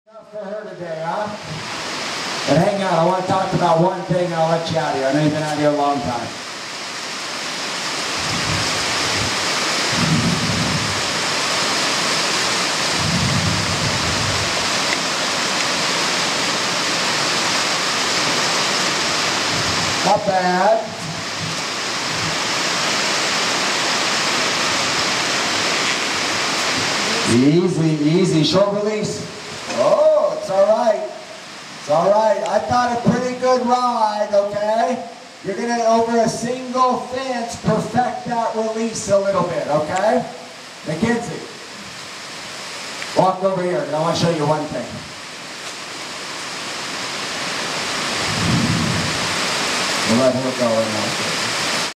Enough for her today, huh? But hang on, I want to talk about one thing and I'll let you out of here. I know you've been out here a long time. Not bad. Easy, easy. Short release. Oh, it's all right. It's all right. I thought a pretty good ride, okay? You're going to, over a single fence, perfect that release a little bit, okay? Mackenzie, walk over here, and I want to show you one thing. We'll let her go in there.